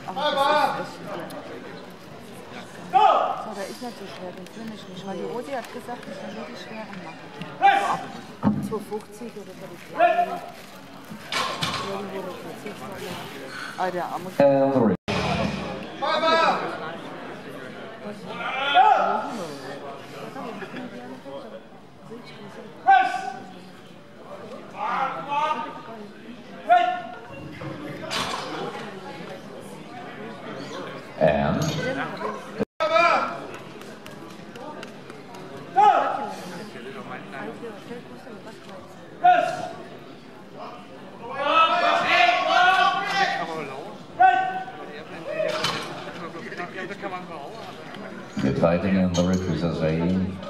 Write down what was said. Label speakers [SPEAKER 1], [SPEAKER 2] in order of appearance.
[SPEAKER 1] Aber das ist echt schwer. So, der ist nicht so schwer, den finde ich nicht. Weil die Rosi hat gesagt, ich soll nur die schweren machen. So ab 250 oder so die kleinen. Irgendwo noch platziert worden. Ah, der arme.
[SPEAKER 2] Good fighting in the referees are saying